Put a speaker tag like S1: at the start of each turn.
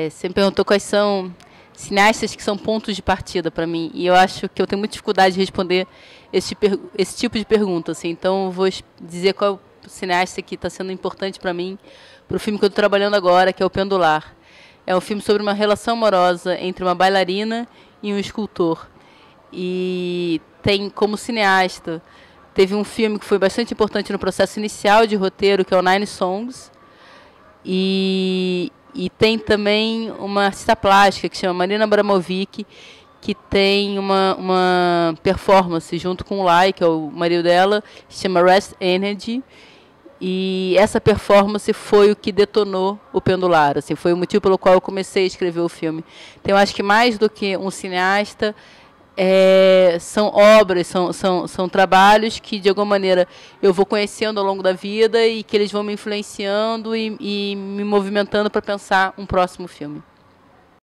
S1: Você me perguntou quais são cineastas que são pontos de partida para mim. E eu acho que eu tenho muita dificuldade de responder esse tipo de pergunta. Assim. Então, eu vou dizer qual é o cineasta que está sendo importante para mim, para o filme que eu estou trabalhando agora, que é O Pendular. É um filme sobre uma relação amorosa entre uma bailarina e um escultor. E tem como cineasta, teve um filme que foi bastante importante no processo inicial de roteiro, que é o Nine Songs. E tem também uma artista plástica que chama Marina Abramovic, que tem uma performance junto com o Lai, que é o marido dela, que se chama Rest Energy. E essa performance foi o que detonou O Pendular. Assim, foi o motivo pelo qual eu comecei a escrever o filme. Então, eu acho que mais do que um cineasta, são obras, são trabalhos que, de alguma maneira, eu vou conhecendo ao longo da vida e que eles vão me influenciando e me movimentando para pensar um próximo filme.